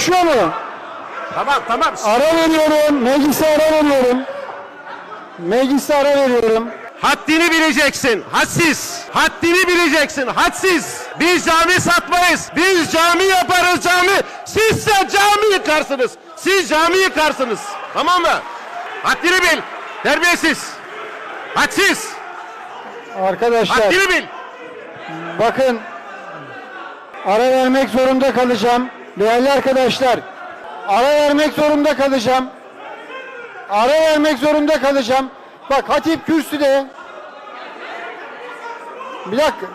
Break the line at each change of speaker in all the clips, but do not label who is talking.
yakışıyor mu?
Tamam.
Ara veriyorum. Meclise ara veriyorum. Meclise ara veriyorum.
Haddini bileceksin. Hadsiz. Haddini bileceksin. Hadsiz. Biz cami satmayız. Biz cami yaparız cami. Siz de cami yıkarsınız. Siz cami yıkarsınız. Tamam mı? Haddini bil. Terbiyesiz. Hadsiz.
Arkadaşlar.
Haddini bil.
Bakın. Ara vermek zorunda kalacağım. Değerli arkadaşlar. Ara vermek zorunda kalacağım. Ara vermek zorunda kalacağım. Bak Hatip kürsüde. Bir dakika.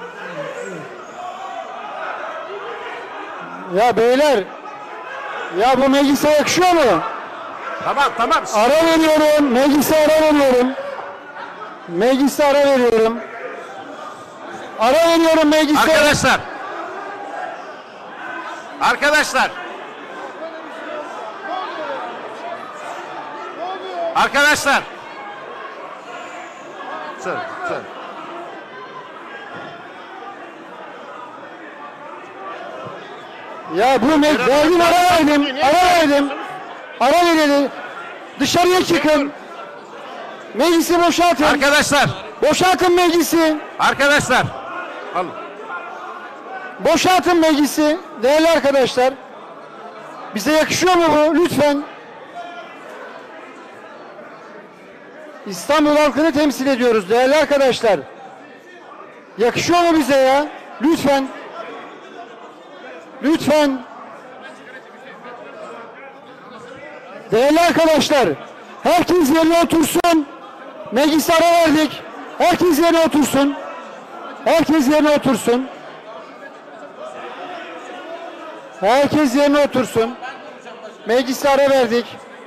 Ya beyler. Ya bu meclise yakışıyor mu?
Tamam.
Ara veriyorum. Meclise ara veriyorum. Meclise ara veriyorum. Ara veriyorum meclise.
Arkadaşlar. Sır.
Ya bu verdim ara verelim. Dışarıya çıkın. Meclisi boşaltın.
Arkadaşlar.
Boşaltın meclisi.
Arkadaşlar. Alın.
Boşaltın meclisi. Değerli arkadaşlar. Bize yakışıyor mu bu? Lütfen. İstanbul halkını temsil ediyoruz değerli arkadaşlar. Yakışıyor mu bize ya? Lütfen. Lütfen. Değerli arkadaşlar, herkes yerine otursun. Meclise ara verdik. Herkes yerine otursun. Herkes yerine otursun. Herkes yerine otursun. Meclise ara verdik.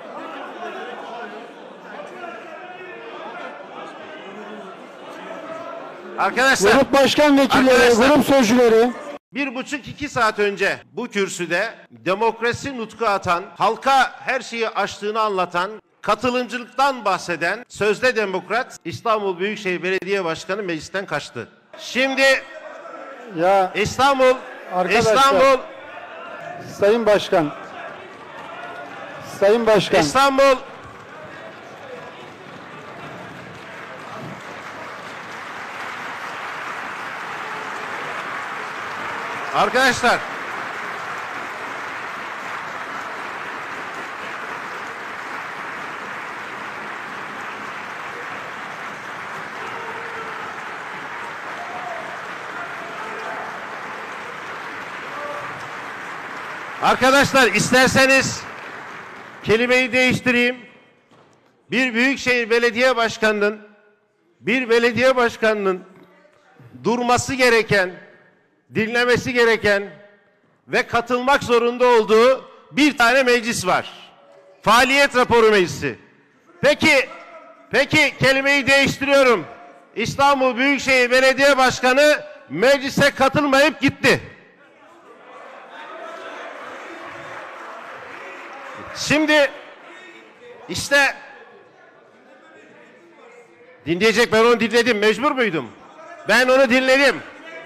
Arkadaşlar.
Grup başkan vekilleri, grup sözcüleri.
1,5-2 saat önce bu kürsüde demokrasi nutku atan, halka her şeyi açtığını anlatan, katılımcılıktan bahseden sözde demokrat İstanbul Büyükşehir Belediye Başkanı meclisten kaçtı. Şimdi
Ya
İstanbul
Sayın Başkan.
Arkadaşlar. Arkadaşlar isterseniz kelimeyi değiştireyim. Bir büyükşehir belediye başkanının durması gereken, dinlemesi gereken ve katılmak zorunda olduğu bir tane meclis var. Faaliyet raporu meclisi. Peki kelimeyi değiştiriyorum. İstanbul Büyükşehir Belediye Başkanı meclise katılmayıp gitti. Şimdi işte dinleyecek, ben onu dinledim. Mecbur muydum? Ben onu dinledim.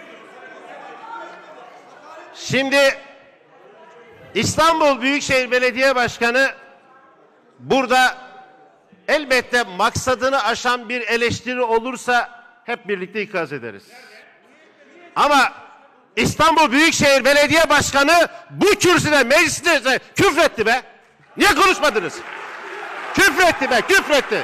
Şimdi İstanbul Büyükşehir Belediye Başkanı burada elbette maksadını aşan bir eleştiri olursa hep birlikte ikaz ederiz. Ama İstanbul Büyükşehir Belediye Başkanı bu kürsüde mecliste küfretti be. Niye konuşmadınız? Küfretti.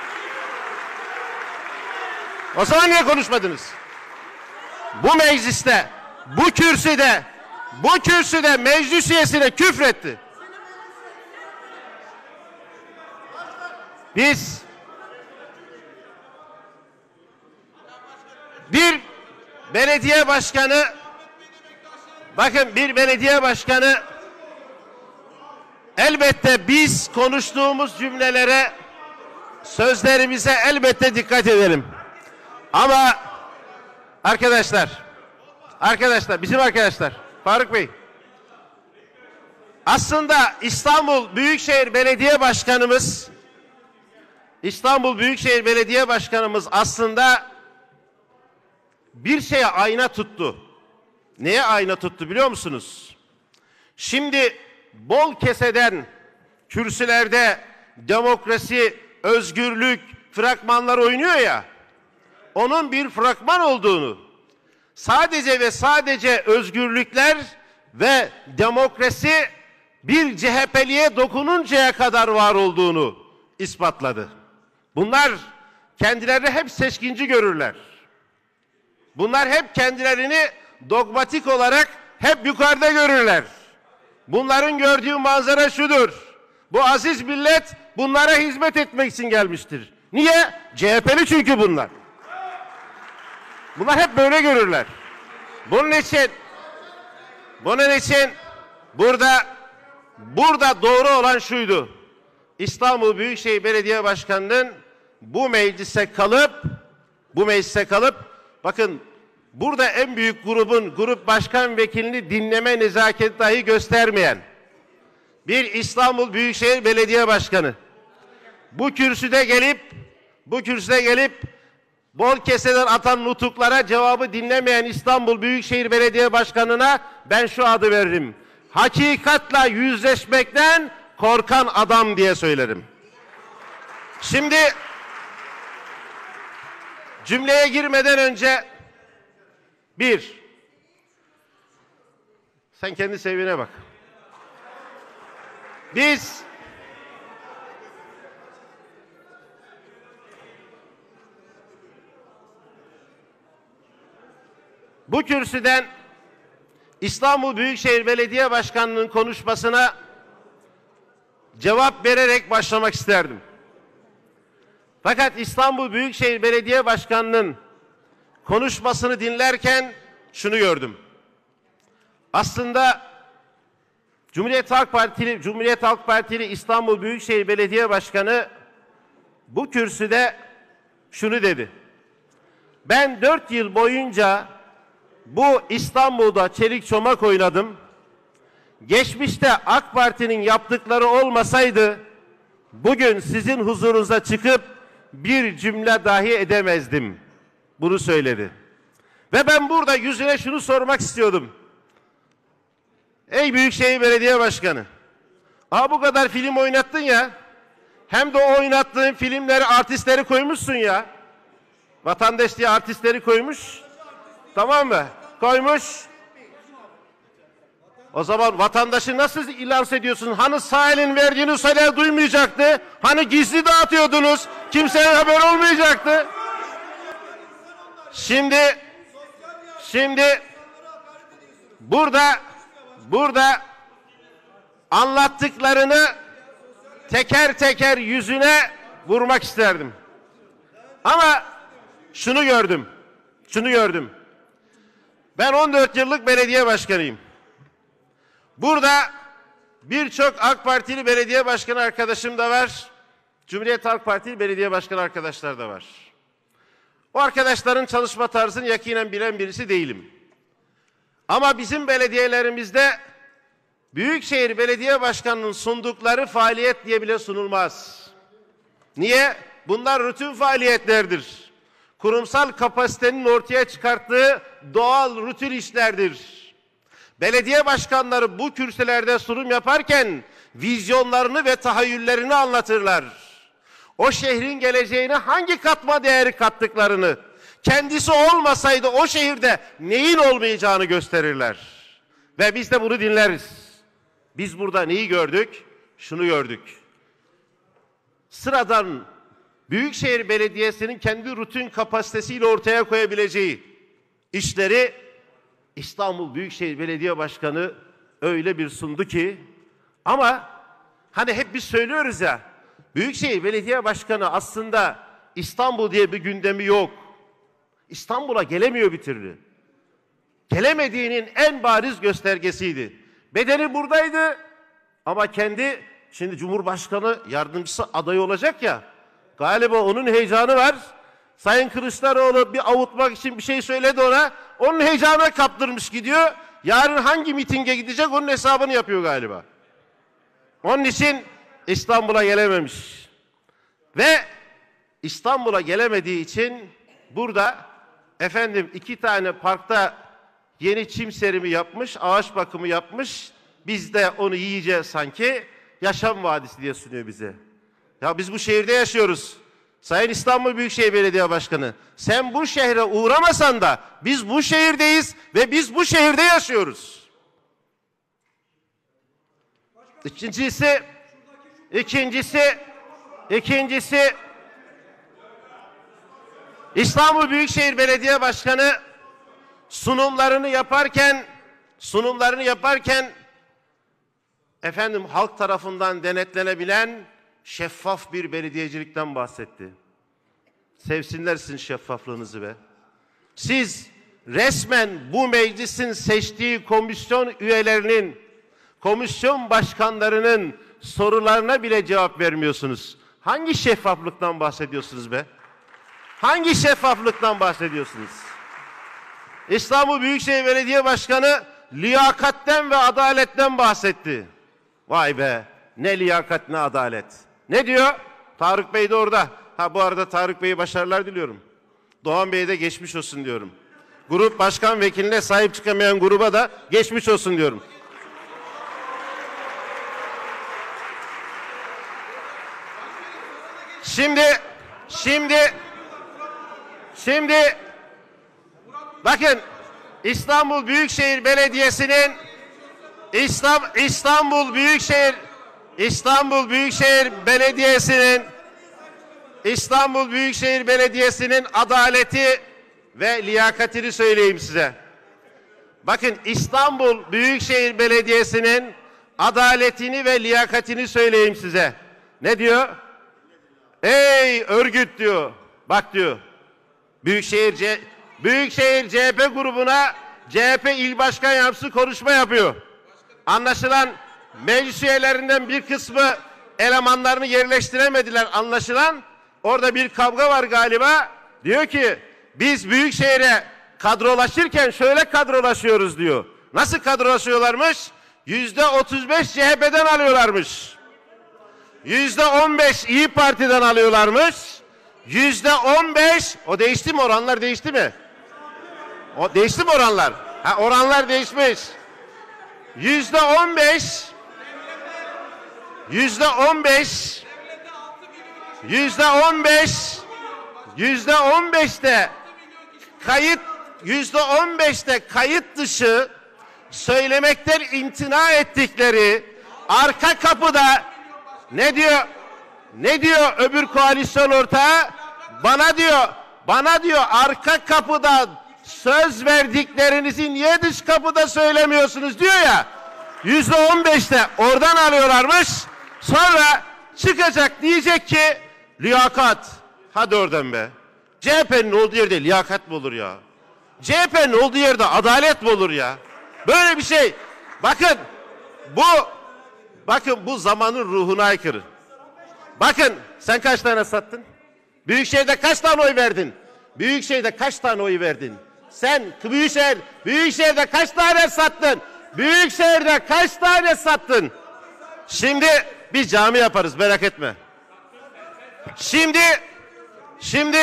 O zaman niye konuşmadınız? Bu mecliste, bu kürsüde meclis üyesine küfretti. Biz bir belediye başkanı elbette biz konuştuğumuz cümlelere, sözlerimize elbette dikkat edelim. Ama arkadaşlar, bizim arkadaşlar, Faruk Bey, aslında İstanbul Büyükşehir Belediye Başkanımız aslında bir şeye ayna tuttu. Neye ayna tuttu biliyor musunuz? Şimdi bol keseden kürsülerde demokrasi, özgürlük fragmanlar oynuyor ya, onun bir fragman olduğunu, sadece ve sadece özgürlükler ve demokrasi bir CHP'liye dokununcaya kadar var olduğunu ispatladı. Bunlar kendilerini hep seçkinci görürler. Bunlar hep kendilerini dogmatik olarak hep yukarıda görürler. Bunların gördüğü manzara şudur: bu aziz millet bunlara hizmet etmek için gelmiştir. Niye? CHP'li çünkü bunlar. Bunlar hep böyle görürler. Bunun için burada doğru olan şuydu: İstanbul Büyükşehir Belediye Başkanı'nın bu meclise kalıp bakın, burada en büyük grup başkan vekilini dinleme nezaketi dahi göstermeyen bir İstanbul Büyükşehir Belediye Başkanı bu kürsüde gelip bol keseden atan nutuklara cevabı dinlemeyen İstanbul Büyükşehir Belediye Başkanı'na ben şu adı veririm: hakikatla yüzleşmekten korkan adam diye söylerim. Şimdi cümleye girmeden önce sen kendi seviyene bak. Biz bu kürsüden İstanbul Büyükşehir Belediye Başkanı'nın konuşmasına cevap vererek başlamak isterdim. Fakat İstanbul Büyükşehir Belediye Başkanı'nın konuşmasını dinlerken şunu gördüm. Aslında Cumhuriyet Halk Partili İstanbul Büyükşehir Belediye Başkanı bu kürsüde şunu dedi: ben 4 yıl boyunca bu İstanbul'da çelik çomak oynadım. Geçmişte AK Parti'nin yaptıkları olmasaydı bugün sizin huzurunuza çıkıp bir cümle dahi edemezdim. Bunu söyledi. Ve ben burada yüzüne şunu sormak istiyordum: ey Büyükşehir Belediye Başkanı, bu kadar film oynattın ya, hem de o oynattığın filmleri, artistleri koymuşsun ya. Vatandaş diye artistleri koymuş. Tamam mı? Koymuş. O zaman vatandaşı nasıl ilanse ediyorsun? Hani sağ elin verdiğini sol el duymayacaktı? Hani gizli dağıtıyordunuz? Kimseye haber olmayacaktı? Şimdi burada anlattıklarını teker teker yüzüne vurmak isterdim. Ama şunu gördüm. Ben 14 yıllık belediye başkanıyım. Burada birçok AK Partili belediye başkanı arkadaşım da var. Cumhuriyet Halk Partili belediye başkanı arkadaşlar da var. O arkadaşların çalışma tarzını yakinen bilen birisi değilim. Ama bizim belediyelerimizde Büyükşehir Belediye Başkanı'nın sundukları faaliyet diye bile sunulmaz. Niye? Bunlar rutin faaliyetlerdir. Kurumsal kapasitenin ortaya çıkarttığı doğal rutin işlerdir. Belediye başkanları bu kürsülerde sunum yaparken vizyonlarını ve tahayyüllerini anlatırlar. O şehrin geleceğine hangi katma değeri kattıklarını, kendisi olmasaydı o şehirde neyin olmayacağını gösterirler. Ve biz de bunu dinleriz. Biz burada neyi gördük? Şunu gördük: sıradan Büyükşehir Belediyesi'nin kendi rutin kapasitesiyle ortaya koyabileceği işleri İstanbul Büyükşehir Belediye Başkanı öyle bir sundu ki, ama hani hep biz söylüyoruz ya, Büyükşehir Belediye Başkanı aslında İstanbul diye bir gündemi yok. İstanbul'a gelemiyor bir türlü. Gelemediğinin en bariz göstergesiydi. Bedeni buradaydı ama şimdi Cumhurbaşkanı yardımcısı adayı olacak ya, galiba onun heyecanı var. Sayın Kılıçdaroğlu bir avutmak için bir şey söyledi ona. Onun heyecanına kaptırmış gidiyor. Yarın hangi mitinge gidecek onun hesabını yapıyor galiba. Onun için İstanbul'a gelememiş. Ve İstanbul'a gelemediği için burada 2 tane parkta yeni çim serimi yapmış, ağaç bakımı yapmış. Biz de onu iyice sanki yaşam vadisi diye sunuyor bize. Ya biz bu şehirde yaşıyoruz. Sayın İstanbul Büyükşehir Belediye Başkanı, sen bu şehre uğramasan da biz bu şehirdeyiz ve biz bu şehirde yaşıyoruz. İkincisi İstanbul Büyükşehir Belediye Başkanı sunumlarını yaparken efendim halk tarafından denetlenebilen şeffaf bir belediyecilikten bahsetti. Sevsinler sizin şeffaflığınızı be. Siz resmen bu meclisin seçtiği komisyon üyelerinin, komisyon başkanlarının sorularına bile cevap vermiyorsunuz. Hangi şeffaflıktan bahsediyorsunuz be? Hangi şeffaflıktan bahsediyorsunuz? İstanbul Büyükşehir Belediye Başkanı liyakatten ve adaletten bahsetti. Vay be, ne liyakat ne adalet. Ne diyor? Tarık Bey de orada. Bu arada Tarık Bey'e başarılar diliyorum. Doğan Bey'e de geçmiş olsun diyorum. Grup başkan vekiline sahip çıkamayan gruba da geçmiş olsun diyorum. Şimdi bakın İstanbul Büyükşehir Belediyesi'nin İstanbul Büyükşehir Belediyesi'nin adaleti ve liyakatini söyleyeyim size. Bakın İstanbul Büyükşehir Belediyesi'nin adaletini ve liyakatini söyleyeyim size. Ne diyor? Ey örgüt diyor. Bak diyor. Büyükşehir CHP grubuna CHP il başkan yardımcısı konuşma yapıyor. Anlaşılan meclis üyelerinden bir kısmı elemanlarını yerleştiremediler anlaşılan. Orada bir kavga var galiba. Diyor ki biz Büyükşehir'e kadrolaşırken şöyle kadrolaşıyoruz diyor. Nasıl kadrolaşıyorlarmış? %35 CHP'den alıyorlarmış. %15 İyi Parti'den alıyorlarmış. %15 o değişti mi, oranlar değişti mi? O değişti mi oranlar? Oranlar değişmiş. %15 %15'te kayıt dışı söylemekten imtina ettikleri arka kapıda ne diyor öbür koalisyon ortağı? Bana diyor arka kapıda söz verdiklerinizi niye dış kapıda söylemiyorsunuz diyor ya. %15'te oradan alıyorlarmış. Sonra çıkacak diyecek ki liyakat. Hadi oradan be. CHP'nin olduğu yerde liyakat mı olur ya? CHP'nin olduğu yerde adalet mi olur ya? Böyle bir şey. Bakın bu zamanın ruhuna aykırı. Bakın sen kaç tane sattın? Büyükşehir'de kaç tane oy verdin? Büyükşehir'de kaç tane oy verdin? Sen Büyükşehir'de kaç tane sattın? Büyükşehir'de kaç tane sattın? Şimdi bir cami yaparız, merak etme. Şimdi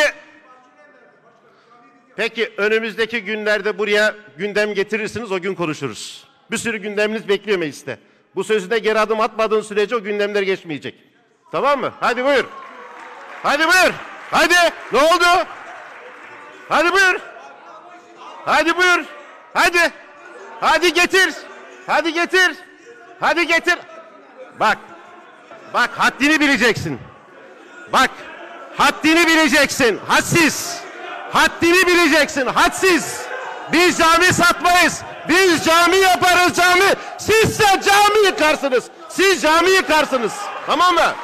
peki önümüzdeki günlerde buraya gündem getirirsiniz, o gün konuşuruz. Bir sürü gündeminiz bekliyor mecliste. Bu sözü de geri adım atmadığın sürece o gündemler geçmeyecek. Tamam mı? Hadi buyur. Hadi buyur. Hadi. Ne oldu? Hadi buyur. Hadi buyur. Hadi. Hadi getir. Hadi getir. Hadi getir. Bak haddini bileceksin. Bak haddini bileceksin. Hadsiz. Haddini bileceksin. Hadsiz. Biz cami satmayız. Biz cami yaparız cami. Sizse cami yıkarsınız. Siz cami yıkarsınız. Tamam mı?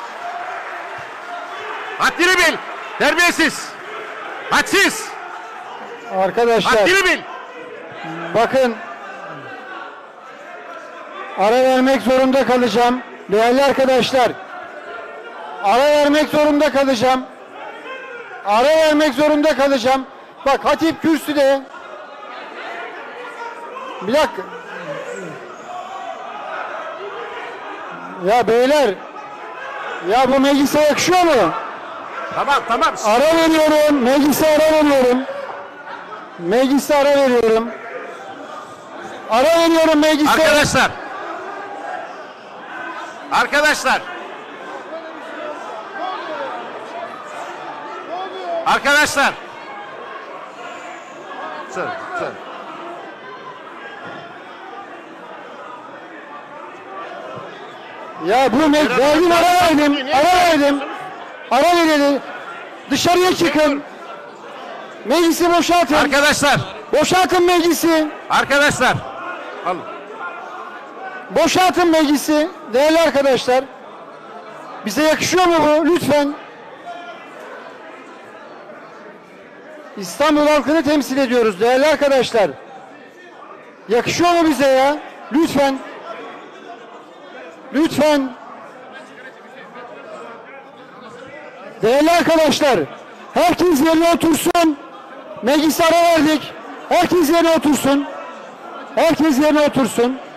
Haddini bil. Terbiyesiz. Hadsiz.
Arkadaşlar.
Haddini bil.
Bakın. Ara vermek zorunda kalacağım. Değerli arkadaşlar. Ara vermek zorunda kalacağım. Ara vermek zorunda kalacağım. Bak Hatip kürsüde. Bir dakika. Ya beyler. Ya bu meclise yakışıyor mu?
Tamam.
Ara veriyorum. Meclise ara veriyorum. Meclise ara veriyorum. Ara veriyorum meclise.
Arkadaşlar. Arkadaşlar. Arkadaşlar. Sır.
Ya bu verdim, ara verelim. Dışarıya çıkın. Meclisi boşaltın.
Arkadaşlar.
Boşaltın meclisi.
Arkadaşlar. Alın.
Boşaltın meclisi. Değerli arkadaşlar. Bize yakışıyor mu bu? Lütfen. İstanbul halkını temsil ediyoruz değerli arkadaşlar. Yakışıyor mu bize ya? Lütfen. Lütfen. Değerli arkadaşlar, herkes yerine otursun. Meclise ara verdik. Herkes yerine otursun. Herkes yerine otursun.